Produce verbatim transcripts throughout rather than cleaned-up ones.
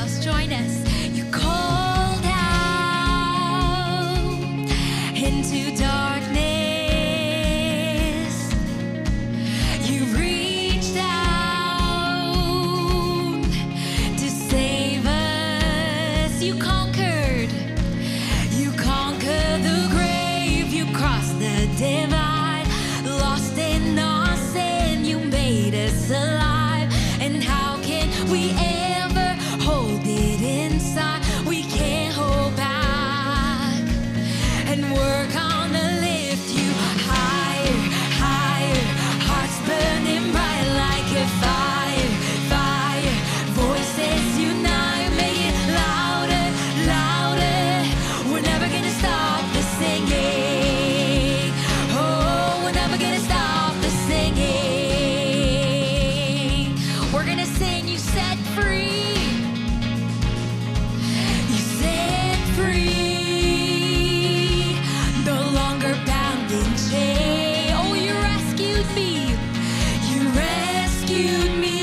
loves. Join us. You called out into darkness. You reached out to save us. You conquered. You conquered the grave. You crossed the divide. Lost in our sin, you made us alive. And how can we ever hold it inside? We can't hold back and work on to lift you higher, higher. Hearts burning bright like a fire, fire. Voices unite, make it louder, louder. We're never gonna stop the singing. Oh, we're never gonna stop the singing. We're gonna sing, you set free. You set free. No longer bound in chain. Oh, you rescued me. You rescued me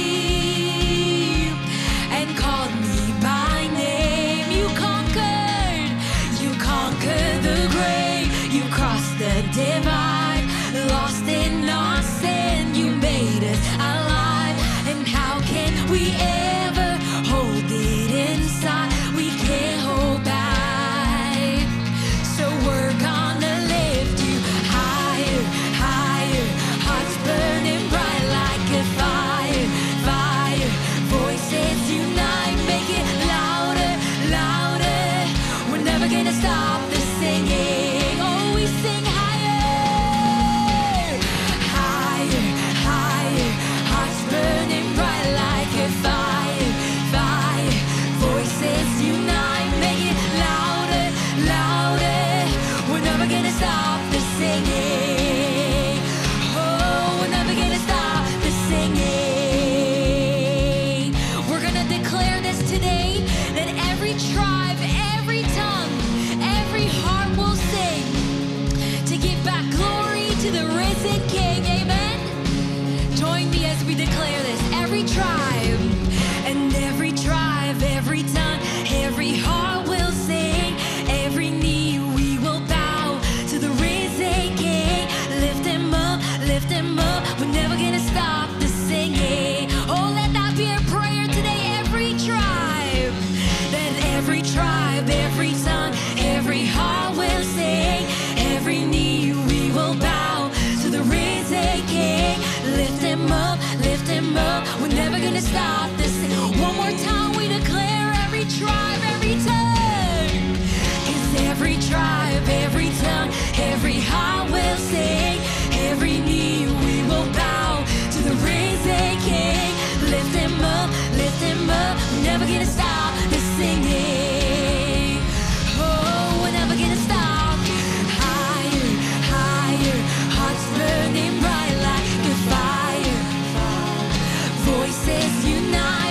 and called me by name. You conquered. You conquered the grave. You crossed the divide. Lost in our sin, you made us alive. And how can we ever hold it inside? We can't hold back. So we're gonna lift you higher, higher. Hearts burning bright like a fire, fire. Voices unite, make it louder, louder. We're never gonna stop the singing. Oh, we sing higher, higher, higher. Hearts burning bright like a fire, fire. Voices unite, make it louder, louder. We're never gonna stop the singing. Oh, we're never gonna stop the singing. We're gonna declare this today, that every tribe, every tongue, every heart will sing to give back glory to the risen King. Amen. Join me as we declare this. Every tribe and every tribe, every tongue, every heart will sing. Every knee we will bow to the risen King. Lift him up, lift him up. We're never gonna stop the singing. Oh, let that be our prayer today. Every tribe, that every tribe, every tongue, every heart will sing. Every knee we will bow to the risen King. Lift him up, lift him up. We're never gonna stop this. One more time we declare every tribe, every tongue. 'Cause every tribe, every tongue, every heart will sing. Every knee we will bow to the risen King. Lift him up, lift him up. We're never gonna stop the singing. Oh, we're never gonna stop. Higher, higher. Hearts burning bright like a fire. Voices unite.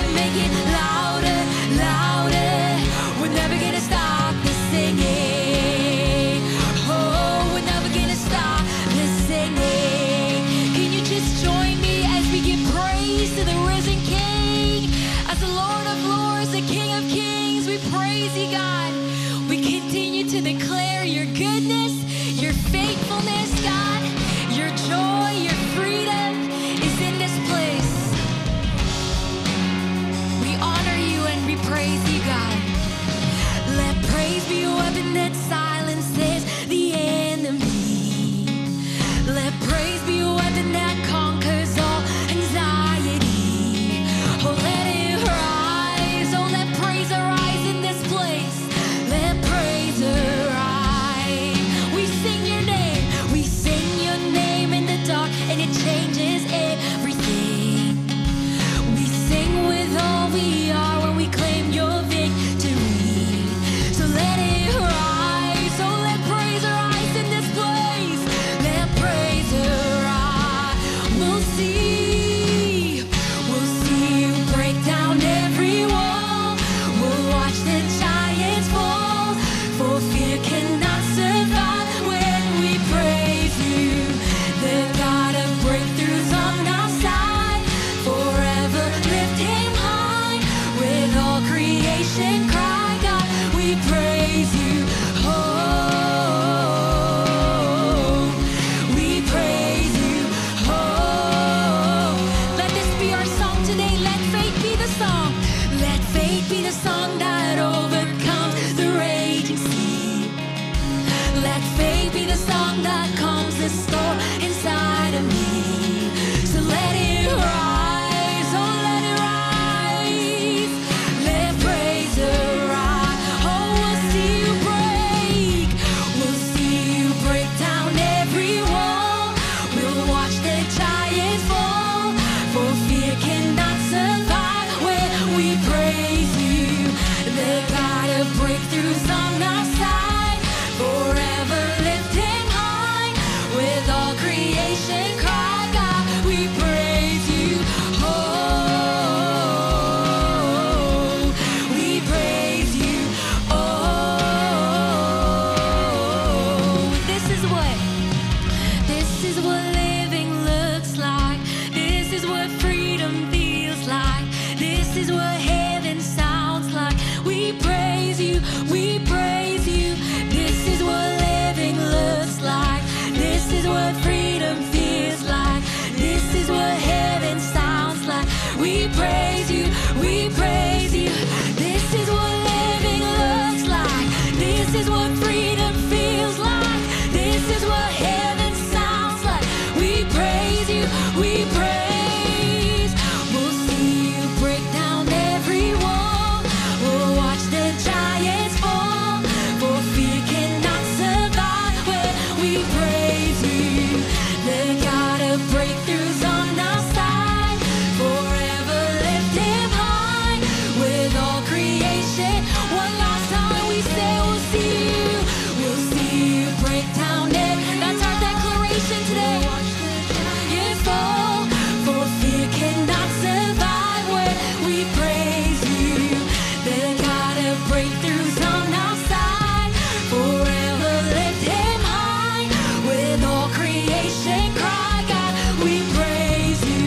This is what heaven sounds like. We praise you, we praise you. This is what living looks like. This is what freedom feels like. This is what heaven sounds like. We praise you, we praise you. This is what living looks like. This is what freedom feels like. This is what heaven sounds like. We praise you, we praise. We'll see you break down every wall. We'll watch the giants fall. For fear cannot survive when we praise you. The God of breakthroughs on our side. Forever lift him high with all creation. One last time we say we'll see you. We'll see you break down every. That's our declaration today. You fall. For fear cannot survive when we praise you. The God of breakthroughs on our side. Forever lift him high with all creation. Cry, God, we praise you.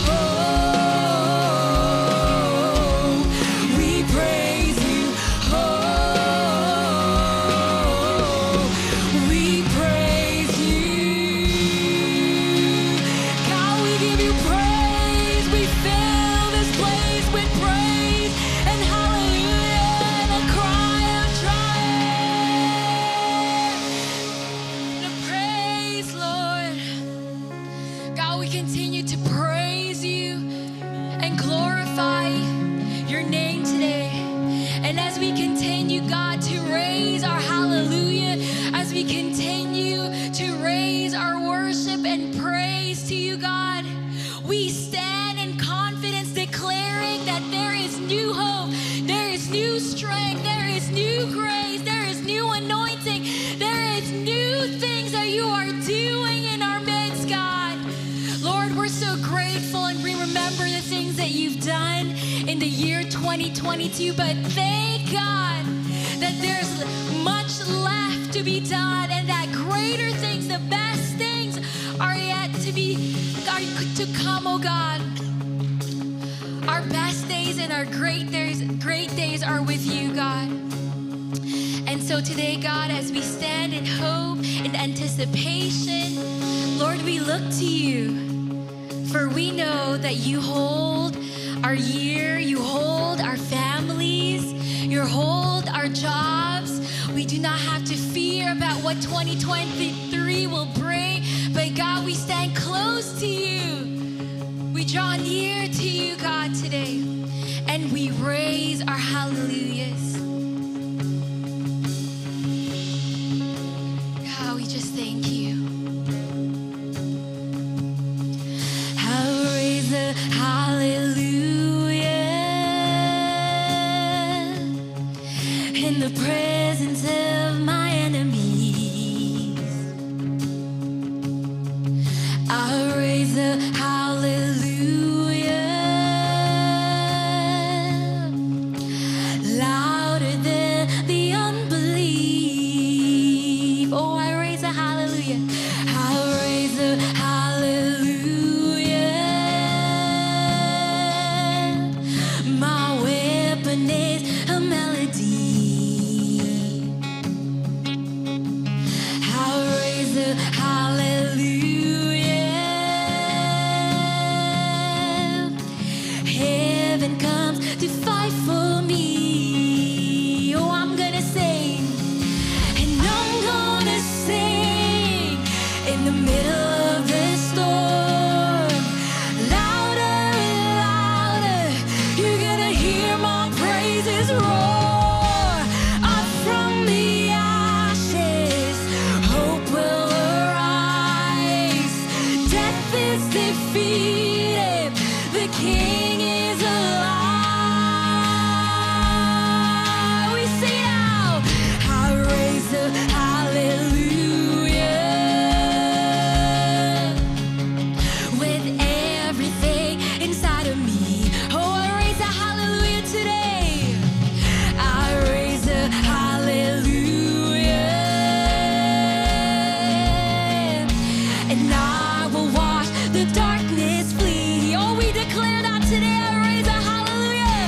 Oh, we praise you. Oh, we praise you. God, we give you praise. We fill this place with praise and hallelujah and a cry of triumph. The praise, Lord. God, we continue to praise you and glorify your name today. And as we continue, God, to raise our hallelujah, as we continue to raise our worship and praise to you, God, we stand in confidence declaring that there is new hope, there is new strength, there is new grace, there is new anointing, there is new things that you are doing in our midst, God. Lord, we're so grateful and we remember the things that you've done in the year twenty twenty-two, but thank God that there's much left to be done and that greater things, the best things are yet to be, are to come, oh God. Our best days and our great days, great days are with you, God. And so today, God, as we stand in hope and anticipation, Lord, we look to you. For we know that you hold our year, you hold our families, you hold our jobs. We do not have to fear about what twenty twenty-three will bring, but God, we stand close to you. We draw near to you, God, today, and we raise our hallelujahs. God, we just thank you. I'll raise a hallelujah in the presence of my enemies. I'll raise a hallelujah louder than the unbelief. Oh, I raise a hallelujah. I'll raise a hallelujah. My weapon is a melody. I'll raise a hallelujah. Heaven comes to fight for me. Oh, I'm gonna sing, and I'm gonna sing in the middle of the storm. Louder and louder, you're gonna hear my praises roar. Up from the ashes, hope will arise. Death is defeated, the King is alive. We sing out, I raise a hallelujah with everything inside of me. Oh, I raise a hallelujah today. I raise a hallelujah, and I will watch the darkness flee. Oh, we declare that today. I raise a hallelujah.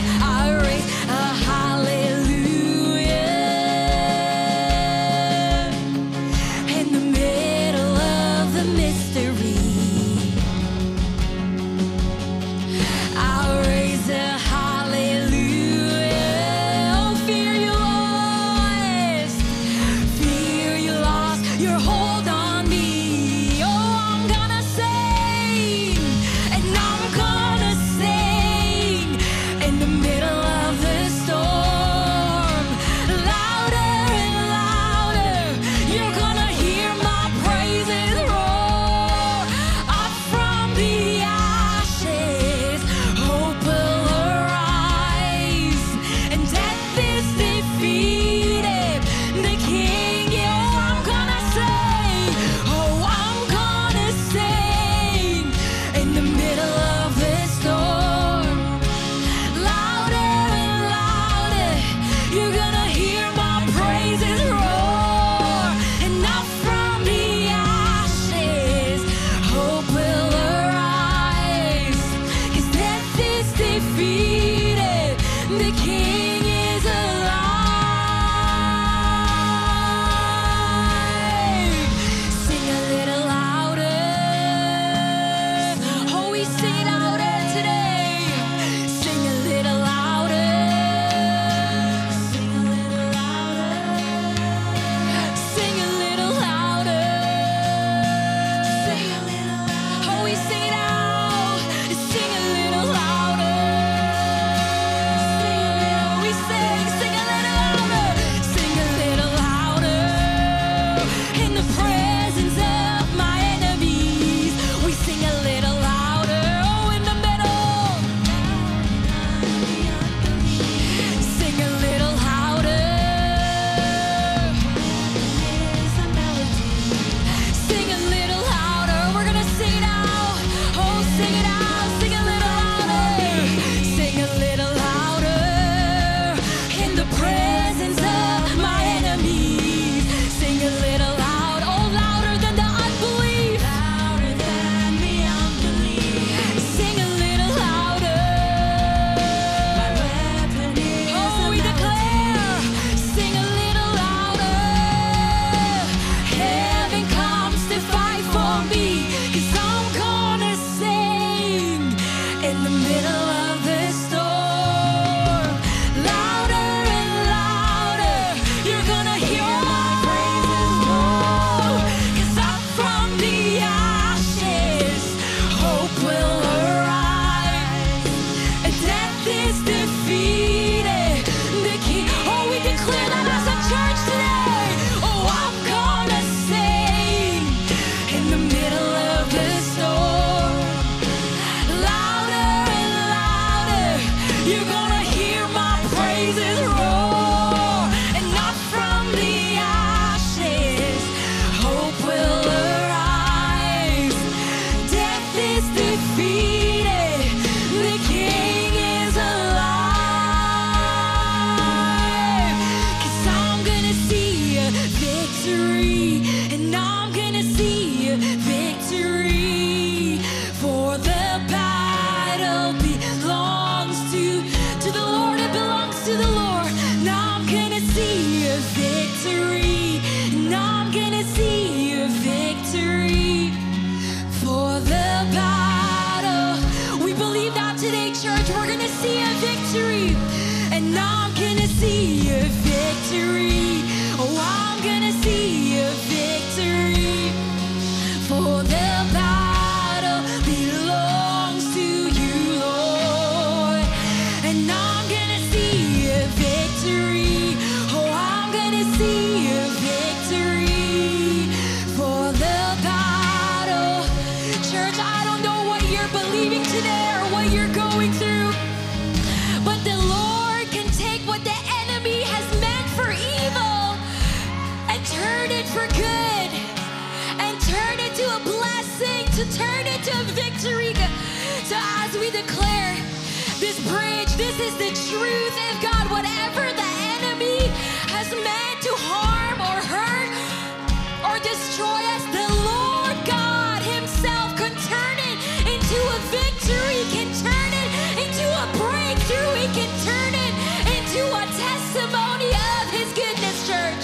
today, church, we're gonna see a victory. And I'm gonna see a victory. Oh, I'm gonna see a victory. For the battle belongs to you, Lord. And I'm gonna see a victory. Oh, I'm gonna see a victory. For the battle. Church, I don't know what you're believing today or what you're going through, but the Lord can take what the enemy has meant for evil and turn it for good, and turn it to a blessing, to turn it to a victory. So as we declare this bridge, this is the truth of God. Whatever the enemy has meant to harm or hurt or destroy us, the Lord God himself can turn it into a victory, can turn it into a breakthrough. He can turn it into a testimony of his goodness, church.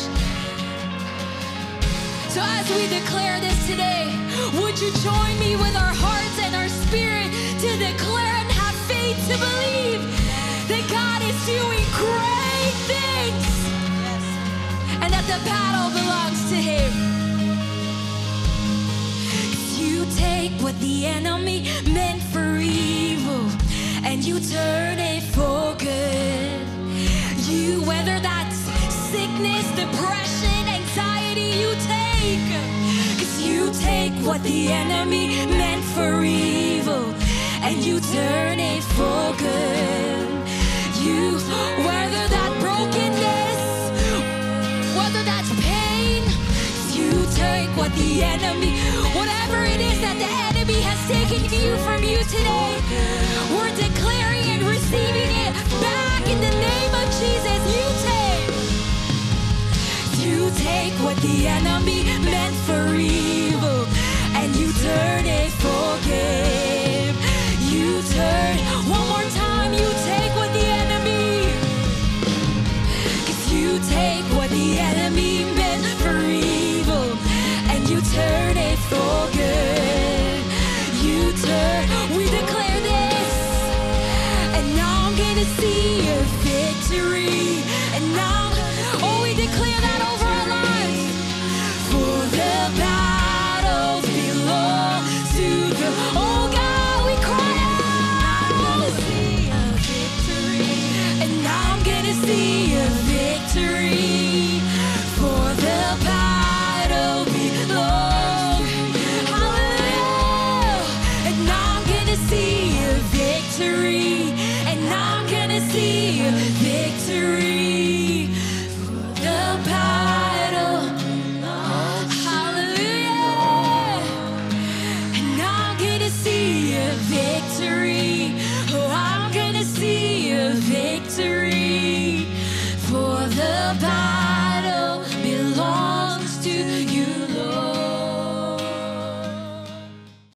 So as we declare this today, would you join me with our hearts and our spirit to declare and have faith to believe that God is doing great things, and that the battle belongs to him. 'Cause you take what the enemy meant for evil and you turn it for good. You, whether that's sickness, depression, anxiety, you take. 'Cause you take what the enemy meant for evil and you turn it for good. You, whether that brokenness, whether that's pain, you take what the enemy, whatever it is that the enemy has taken you from you today, we're declaring and receiving it back in the name of Jesus. You take, you take what the enemy meant for evil and you turn it for good. You turn, one more time, you take what the enemy, 'cause you take what the enemy meant for evil and you turn it for good. You turn, we declare this, and now I'm gonna see a victory. And now, oh, we declare that over our lives. For the battles belong to the, oh God, we cry out. See a victory. And now I'm gonna see a victory. For the battle belongs, hallelujah. And now I'm gonna see a victory. And now I'm gonna see a victory. For the battle, hallelujah. And now I'm gonna see a victory. Oh, I'm gonna see a victory.